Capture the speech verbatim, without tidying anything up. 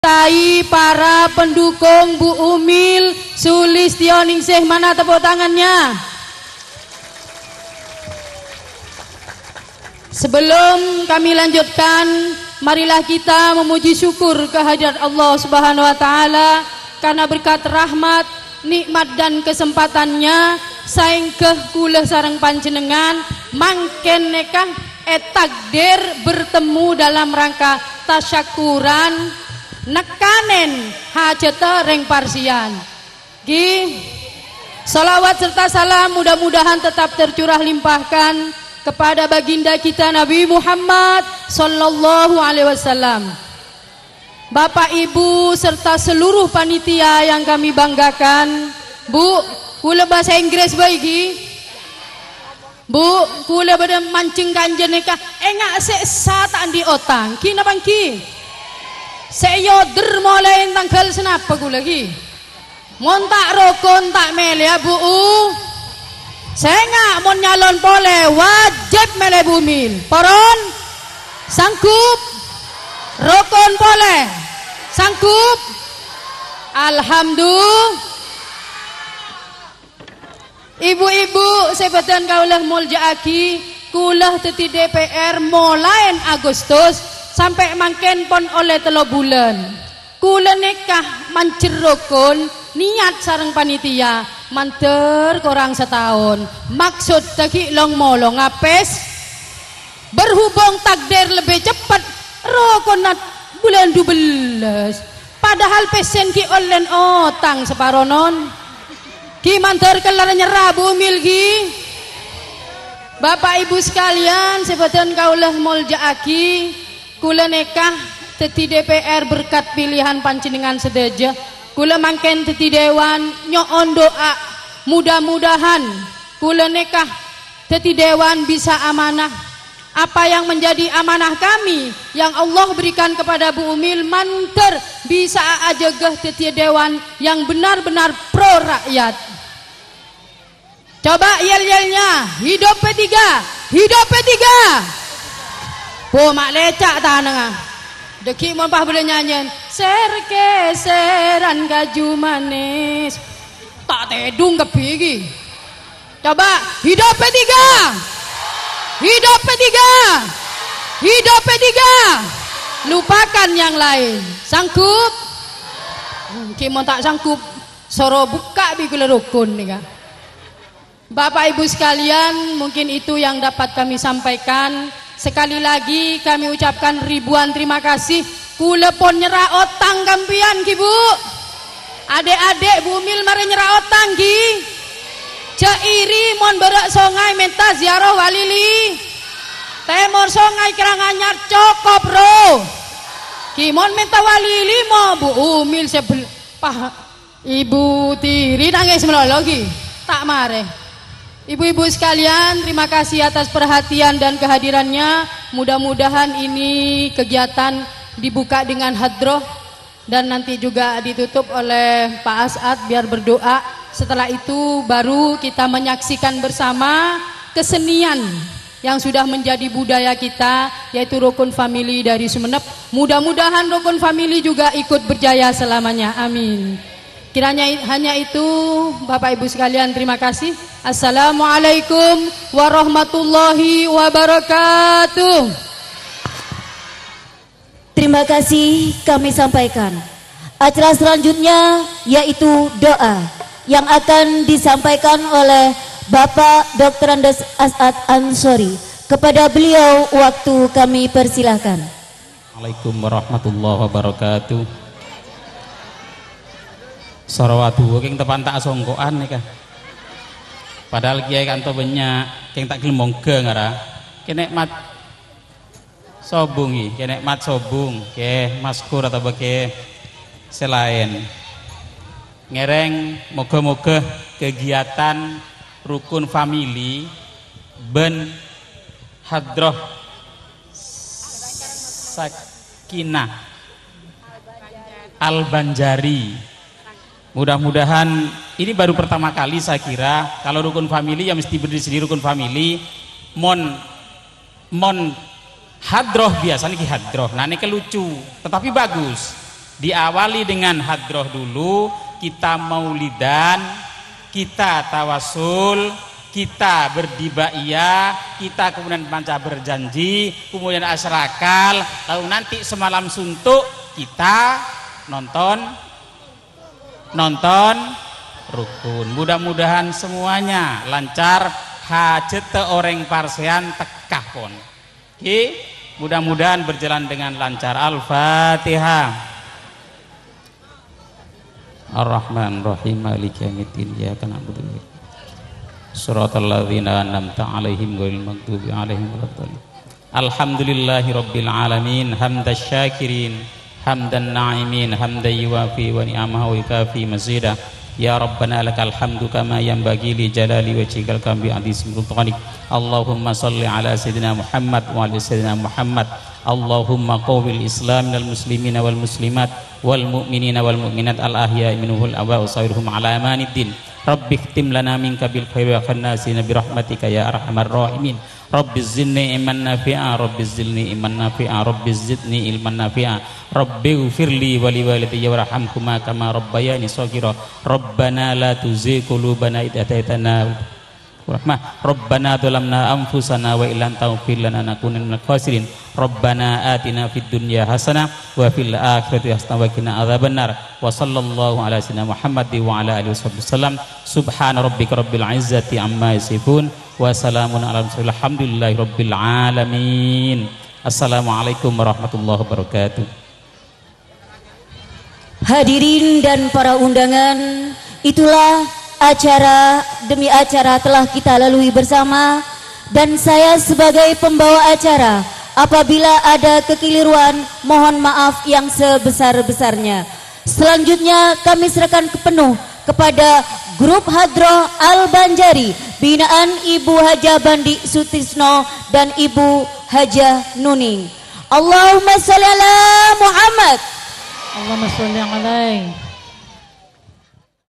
Tai para pendukung Bu Umil Sulistioningsih, mana tepuk tangannya? Sebelum kami lanjutkan, marilah kita memuji syukur kehadirat Allah Subhanahu wa taala karena berkat rahmat, nikmat dan kesempatannya saengkeh kula sareng panjenengan mangken nekah etakdir bertemu dalam rangka tasyakuran nekanen hajata reng parsian. Gi salawat serta salam mudah-mudahan tetap tercurah limpahkan kepada baginda kita Nabi Muhammad sallallahu alaihi wasallam. Bapak Ibu serta seluruh panitia yang kami banggakan. Bu, kula bahasa Inggris baik gi. Bu, kula bade mancing kanjen nikah engak seksa tak di otang. Ki napa ki? Seyoder mulai tanggal senapa ku lagi montak rokon tak mele ya Bu. Saya nggak mau nyalon pole wajib mele Bumil poron sanggup rokon pole sanggup. Alhamdulillah. Ibu-ibu sebetan kaulah muljaaki kulah teti D P R mulai Agustus sampai mangken pon oleh telo bulan kula nikah mancerokon niat sareng panitia manter kurang setahun maksud tadi long molong ngapes berhubung takdir lebih cepat rokonat bulan dua belas padahal pesen ki online otang separonon ki manter kelar nyerah Bumil ki. Bapak Ibu sekalian sebetan kaulah muljaaki kula nekah teti D P R berkat pilihan panjenengan sedaja kula mangken teti dewan nyoon doa mudah-mudahan kula nekah teti dewan bisa amanah apa yang menjadi amanah kami yang Allah berikan kepada Bu Umil manter bisa ajegeh teti dewan yang benar-benar pro rakyat. Coba yel-yelnya hidup P tiga, hidup P tiga. Po mak lecak tanah deki mon pah boleh nyanyian serkeseran gaju manis tak tedung kepigi. Coba hidup P tiga, hidup P tiga, hidup P tiga, lupakan yang lain. Sanggup kimon tak sanggup soro buka bigula rukun nih kan. Bapak Ibu sekalian, mungkin itu yang dapat kami sampaikan. Sekali lagi kami ucapkan ribuan terima kasih. Kula pon nyerah otang kampian ki Bu. Adek-adek Bu Umil mari nyerah otang ki. Ceiri mon berak songai menta ziarah walili. Temor songai Keranganyar cokop bro. Ki mon menta walili mo Bu Umil sebel pah Ibu tiri nangis melolo ki. Tak mare. Ibu-ibu sekalian, terima kasih atas perhatian dan kehadirannya. Mudah-mudahan ini kegiatan dibuka dengan hadroh dan nanti juga ditutup oleh Pak As'ad biar berdoa. Setelah itu baru kita menyaksikan bersama kesenian yang sudah menjadi budaya kita, yaitu Rukun Famili dari Sumeneb. Mudah-mudahan Rukun Famili juga ikut berjaya selamanya. Amin. Kiranya hanya itu Bapak Ibu sekalian, terima kasih. Assalamualaikum warahmatullahi wabarakatuh. Terima kasih kami sampaikan. Acara selanjutnya yaitu doa yang akan disampaikan oleh Bapak Doktor Andes As'ad Ansori. Kepada beliau waktu kami persilahkan. Assalamualaikum warahmatullahi wabarakatuh. Sarawatu keng tepan tak songkoan nih kan. Padahal kiai kanto banyak keng tak gelem ge ngara. Kenek mat sobung iki, kenek mat sobung, ke maskur atau bake selain. Ngereng moga-moga kegiatan Rukun Famili ben hadroh Sakinah Al-Banjari. Mudah-mudahan ini baru pertama kali saya kira kalau Rukun Famili ya mesti berdiri sendiri Rukun Famili mon mon hadroh biasanya ki hadroh nah ini lucu tetapi bagus Diawali dengan hadroh dulu, kita maulidan, kita tawasul, kita berdibaiyah, kita kemudian panca berjanji, kemudian asrakal, lalu nanti semalam suntuk kita nonton nonton rukun. Mudah-mudahan semuanya lancar, hajat orang parsean tekah pon. Oke, mudah-mudahan berjalan dengan lancar. Al-Fatihah. Ar-Rahman Rahim Maliki Yaumiddin Iyyaka na'budu wa Shiratal ladzina an'amta 'alaihim ghairil maghdubi 'alaihim waladdallin. Alhamdulillahi rabbil alamin hamdasy syakirin hamdan na'imin hamdan yuwafi wa ni'amahu wa yukafi mazida. Ya Rabbana lakal hamdu kama yanbaghi li jalali wajhikal karim bi 'azimi sultanik. Allahumma shalli ala sayyidina Muhammad wa ala sayyidina Muhammad. Allahumma qawwil islam minal muslimina wal muslimat wal mu'minina wal mu'minat al ahya'i minhum al wa usawirhum ala amaniddin. Rabbi khtim lana minka bil khairi wa khannasina bi rahmatika ya arhamar rahimin. Rabbi zidni iman nafi'a, Rabbi zidni iman nafi'a, Rabbi zidni ilman nafi'a. Rabbi ghfirli wa li walidayya warhamhuma kama rabbayani shaghira. Rabbana la tuzigh qulubana idh hadaytana rahmah. Rabbana dhalamna anfusana wa illam taghfir lana lanakunanna minal khasirin. Rabbana atina fid dunya hasanah wa fil akhirati hasanah wa qina adzabannar. Wa sallallahu ala sayyidina Muhammad wa ala alihi wasallam. Subhana rabbika rabbil izzati amma yasifun wa salamun ala mursalin alhamdulillahi rabbil alamin. Assalamualaikum warahmatullahi wabarakatuh. Hadirin dan para undangan, itulah acara demi acara telah kita lalui bersama, dan saya sebagai pembawa acara, apabila ada kekeliruan mohon maaf yang sebesar-besarnya. Selanjutnya kami serahkan penuh kepada grup Hadroh Al-Banjari binaan Ibu Hajah Bandi Sutisno dan Ibu Hajah Nuning. Allahumma sholli ala Muhammad. Allahumma sholli alaihi